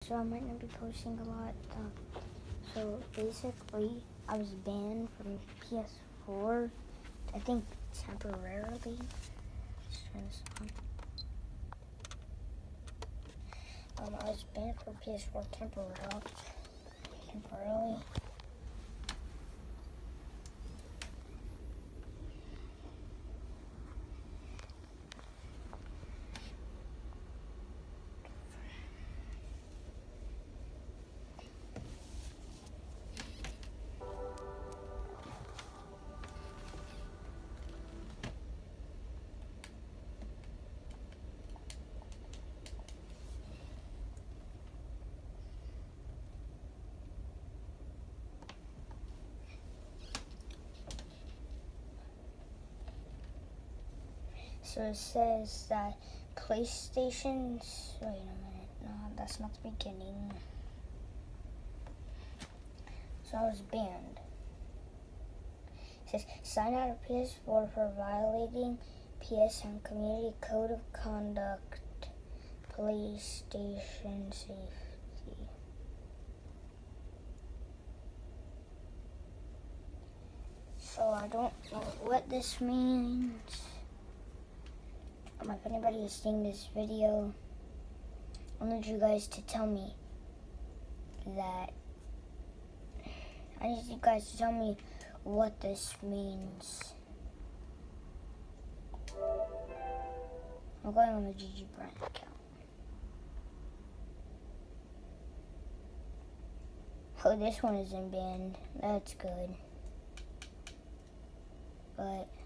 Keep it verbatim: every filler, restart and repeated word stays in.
so I might not be posting a lot. Uh, so basically, I was banned from P S four, I think temporarily. Let's turn this on. Um, I was banned from P S four temporarily. Temporarily. So it says that PlayStation's, wait a minute, no, that's not the beginning. So I was banned. It says, sign out of P S four for violating P S N Community Code of Conduct, PlayStation Safety. So I don't know what this means. Um, if anybody is seeing this video, I need you guys to tell me that, I need you guys to tell me what this means. I'm going on the G G Brand account. Oh, this one isn't banned. That's good. But